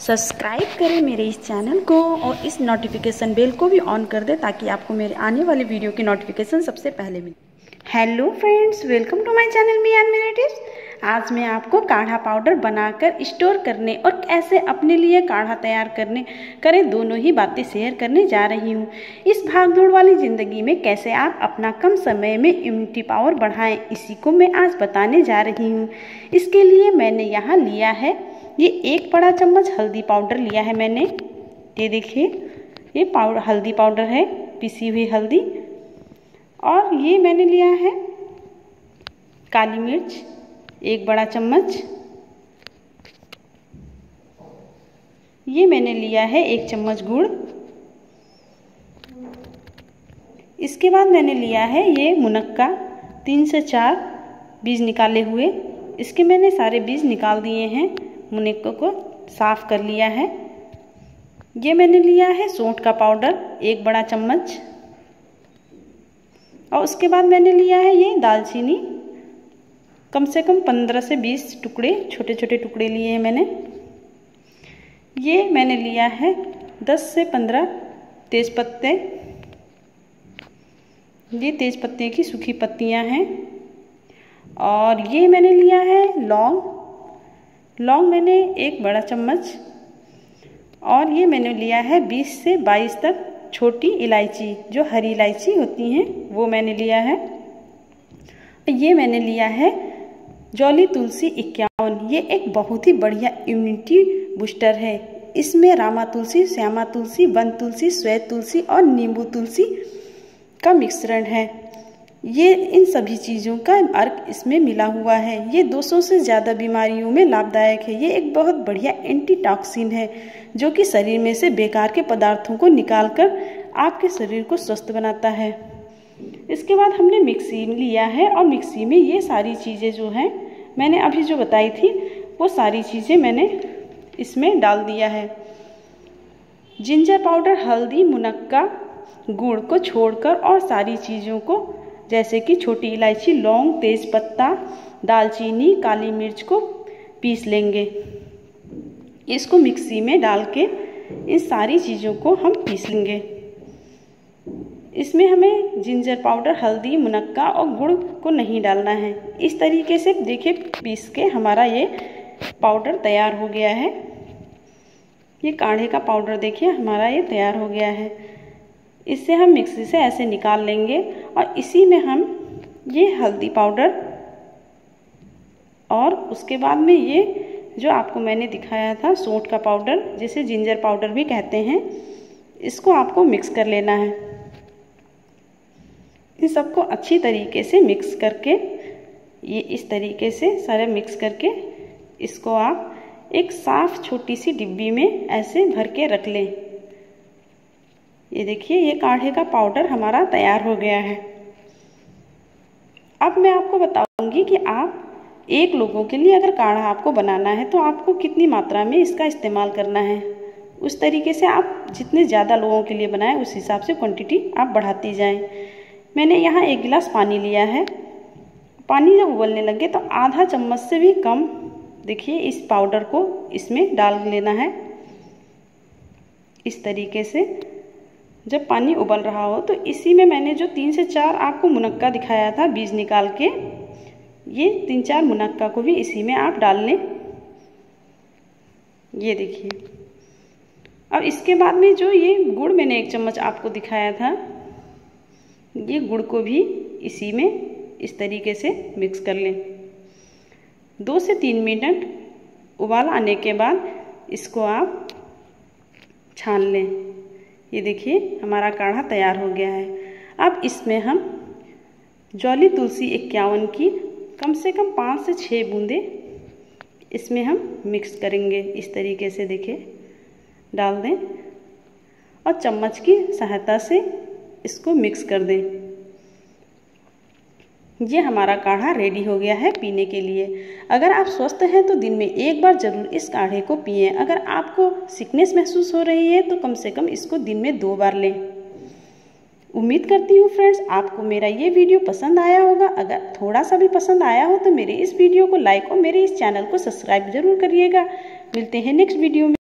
Subscribe करें मेरे इस चैनल को और इस नोटिफिकेशन बेल को भी ऑन कर दें ताकि आपको मेरे आने वाले वीडियो की नोटिफिकेशन सबसे पहले मिले। Hello friends, welcome to my channel me and मेरे टिप्स। आज मैं आपको काढ़ा पाउडर बनाकर स्टोर करने और कैसे अपने लिए काढ़ा तैयार करें दोनों ही बातें शेयर करने जा रही हूँ। इस भागदौड़ वाली ज़िंदगी में कैसे आप अपना कम समय में इम्यूनिटी पावर बढ़ाएं, इसी को मैं आज बताने जा रही हूँ। इसके लिए मैंने यहाँ लिया है ये 1 बड़ा चम्मच हल्दी पाउडर लिया है मैंने। ये देखिए, ये हल्दी पाउडर है, पिसी हुई हल्दी। और ये मैंने लिया है काली मिर्च 1 बड़ा चम्मच। ये मैंने लिया है 1 चम्मच गुड़। इसके बाद मैंने लिया है ये मुनक्का 3 से 4 बीज निकाले हुए। इसके मैंने सारे बीज निकाल दिए हैं, मुनक्के को साफ कर लिया है। ये मैंने लिया है सौंठ का पाउडर 1 बड़ा चम्मच। और उसके बाद मैंने लिया है ये दालचीनी, कम से कम 15 से 20 टुकड़े, छोटे छोटे टुकड़े लिए हैं मैंने। ये मैंने लिया है 10 से 15 तेज़पत्ते। ये तेज़पत्ते की सूखी पत्तियां हैं। और ये मैंने लिया है लौंग मैंने 1 बड़ा चम्मच। और ये मैंने लिया है 20 से 22 तक छोटी इलायची, जो हरी इलायची होती हैं, वो मैंने लिया है। ये मैंने लिया है जॉली तुलसी 51। ये एक बहुत ही बढ़िया इम्यूनिटी बूस्टर है। इसमें रामा तुलसी, श्यामा तुलसी, वन तुलसी, श्वेत तुलसी और नींबू तुलसी का मिश्रण है। ये इन सभी चीज़ों का अर्क इसमें मिला हुआ है। ये 200 से ज़्यादा बीमारियों में लाभदायक है। ये एक बहुत बढ़िया एंटीटॉक्सिन है जो कि शरीर में से बेकार के पदार्थों को निकालकर आपके शरीर को स्वस्थ बनाता है। इसके बाद हमने मिक्सी लिया है और मिक्सी में ये सारी चीज़ें जो हैं मैंने अभी जो बताई थी, वो सारी चीज़ें मैंने इसमें डाल दिया है। जिंजर पाउडर, हल्दी, मुनक्का, गुड़ को छोड़कर और सारी चीज़ों को जैसे कि छोटी इलायची, लौंग, तेज़पत्ता, दालचीनी, काली मिर्च को पीस लेंगे। इसको मिक्सी में डाल के इन सारी चीज़ों को हम पीस लेंगे। इसमें हमें जिंजर पाउडर, हल्दी, मुनक्का और गुड़ को नहीं डालना है। इस तरीके से देखिए पीस के हमारा ये पाउडर तैयार हो गया है। ये काढ़े का पाउडर देखिए हमारा ये तैयार हो गया है। इससे हम मिक्सी से ऐसे निकाल लेंगे और इसी में हम ये हल्दी पाउडर और उसके बाद में ये जो आपको मैंने दिखाया था सौंठ का पाउडर, जिसे जिंजर पाउडर भी कहते हैं, इसको आपको मिक्स कर लेना है। इन सबको अच्छी तरीके से मिक्स करके, ये इस तरीके से सारे मिक्स करके इसको आप एक साफ छोटी सी डिब्बी में ऐसे भर के रख लें। ये देखिए, ये काढ़े का पाउडर हमारा तैयार हो गया है। अब मैं आपको बताऊंगी कि आप 1 लोगों के लिए अगर काढ़ा आपको बनाना है तो आपको कितनी मात्रा में इसका इस्तेमाल करना है। उस तरीके से आप जितने ज़्यादा लोगों के लिए बनाएं उस हिसाब से क्वांटिटी आप बढ़ाती जाएं। मैंने यहाँ 1 गिलास पानी लिया है। पानी जब उबलने लगे तो आधा चम्मच से भी कम देखिए इस पाउडर को इसमें डाल लेना है। इस तरीके से जब पानी उबल रहा हो तो इसी में मैंने जो 3 से 4 आपको मुनक्का दिखाया था बीज निकाल के, ये 3-4 मुनक्का को भी इसी में आप डाल लें। ये देखिए। अब इसके बाद में जो ये गुड़ मैंने 1 चम्मच आपको दिखाया था, ये गुड़ को भी इसी में इस तरीके से मिक्स कर लें। 2 से 3 मिनट उबाल आने के बाद इसको आप छान लें। ये देखिए हमारा काढ़ा तैयार हो गया है। अब इसमें हम जॉली तुलसी 51 की कम से कम 5 से 6 बूंदे इसमें हम मिक्स करेंगे। इस तरीके से देखिए डाल दें और चम्मच की सहायता से इसको मिक्स कर दें। ये हमारा काढ़ा रेडी हो गया है पीने के लिए। अगर आप स्वस्थ हैं तो दिन में 1 बार जरूर इस काढ़े को पिएं। अगर आपको सिकनेस महसूस हो रही है तो कम से कम इसको दिन में 2 बार लें। उम्मीद करती हूँ फ्रेंड्स आपको मेरा ये वीडियो पसंद आया होगा। अगर थोड़ा सा भी पसंद आया हो तो मेरे इस वीडियो को लाइक और मेरे इस चैनल को सब्सक्राइब जरूर करिएगा। मिलते हैं नेक्स्ट वीडियो में।